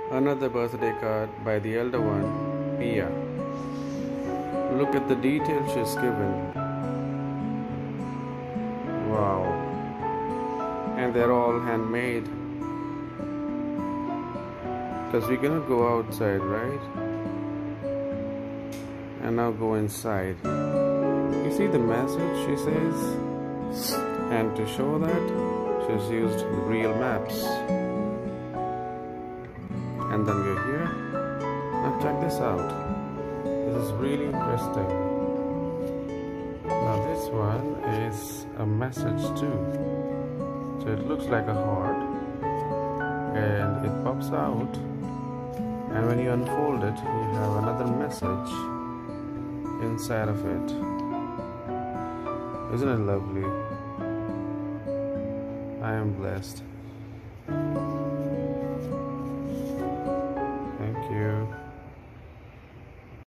Another birthday card by the elder one, Pia. Look at the detail she's given. Wow. And they're all handmade. Because we cannot go outside, right? And now go inside. You see the message she says? And to show that, she's used real maps. And then we're here. Now check this out. This is really interesting. Now this one is a message too. So it looks like a heart. And it pops out. And when you unfold it, you have another message inside of it. Isn't it lovely? I am blessed.